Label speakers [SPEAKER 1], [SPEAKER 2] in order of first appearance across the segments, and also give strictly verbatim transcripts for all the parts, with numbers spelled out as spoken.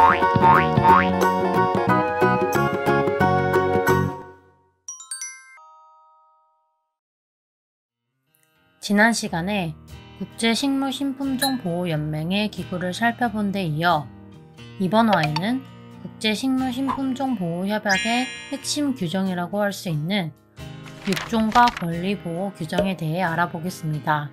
[SPEAKER 1] 지난 시간에 국제식물신품종보호연맹의 기구를 살펴본 데 이어 이번 화에는 국제식물신품종보호협약의 핵심 규정이라고 할 수 있는 육종과 권리보호 규정에 대해 알아보겠습니다.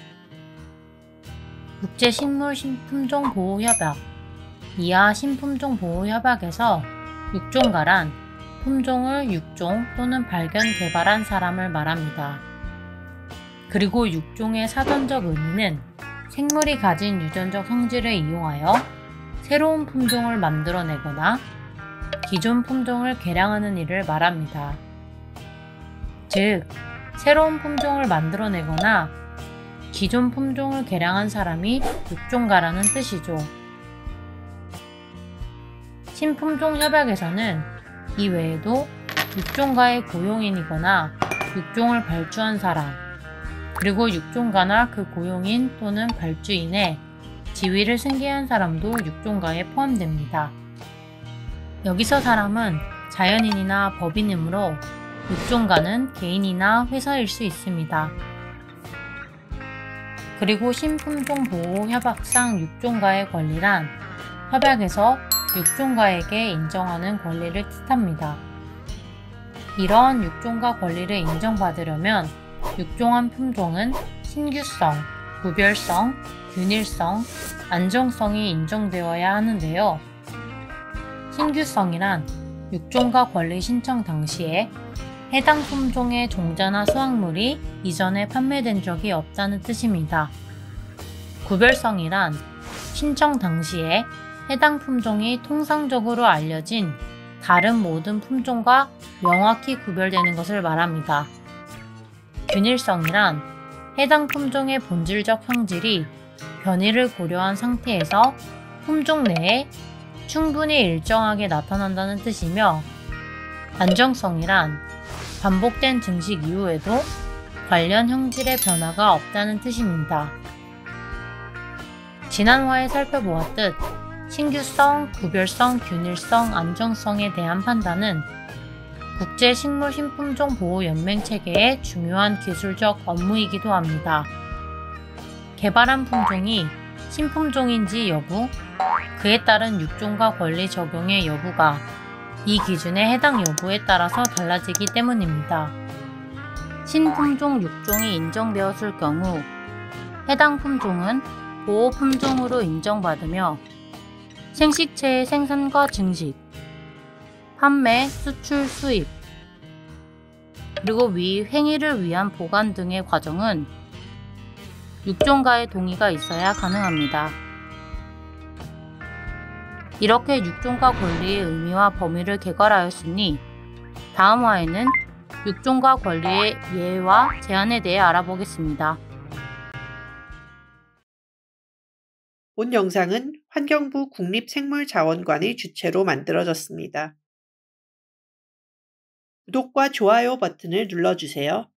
[SPEAKER 1] 국제식물신품종보호협약 이하 신품종보호협약에서 육종가란 품종을 육종 또는 발견 개발한 사람을 말합니다. 그리고 육종의 사전적 의미는 생물이 가진 유전적 성질을 이용하여 새로운 품종을 만들어내거나 기존 품종을 개량하는 일을 말합니다. 즉, 새로운 품종을 만들어내거나 기존 품종을 개량한 사람이 육종가라는 뜻이죠. 신품종 협약에서는 이 외에도 육종가의 고용인이거나 육종을 발주한 사람, 그리고 육종가나 그 고용인 또는 발주인의 지위를 승계한 사람도 육종가에 포함됩니다. 여기서 사람은 자연인이나 법인이므로 육종가는 개인이나 회사일 수 있습니다. 그리고 신품종보호협약상 육종가의 권리란 협약에서 육종가에게 인정하는 권리를 뜻합니다. 이러한 육종가 권리를 인정받으려면 육종한 품종은 신규성, 구별성, 균일성, 안정성이 인정되어야 하는데요. 신규성이란 육종가 권리 신청 당시에 해당 품종의 종자나 수확물이 이전에 판매된 적이 없다는 뜻입니다. 구별성이란 신청 당시에 해당 품종이 통상적으로 알려진 다른 모든 품종과 명확히 구별되는 것을 말합니다. 균일성이란 해당 품종의 본질적 성질이 변이를 고려한 상태에서 품종 내에 충분히 일정하게 나타난다는 뜻이며, 안정성이란 반복된 증식 이후에도 관련 형질의 변화가 없다는 뜻입니다. 지난 화에 살펴보았듯 신규성, 구별성, 균일성, 안정성에 대한 판단은 국제식물신품종보호연맹 체계의 중요한 기술적 업무이기도 합니다. 개발한 품종이 신품종인지 여부, 그에 따른 육종가 권리 적용의 여부가 이 기준의 해당 여부에 따라서 달라지기 때문입니다. 신품종 육종이 인정되었을 경우 해당 품종은 보호품종으로 인정받으며 생식체의 생산과 증식, 판매, 수출, 수입, 그리고 위 행위를 위한 보관 등의 과정은 육종가의 동의가 있어야 가능합니다. 이렇게 육종가 권리의 의미와 범위를 개괄하였으니 다음 화에는 육종가 권리의 예외와 제한에 대해 알아보겠습니다.
[SPEAKER 2] 본 영상은 환경부 국립생물자원관의 주최로 만들어졌습니다. 구독과 좋아요 버튼을 눌러주세요.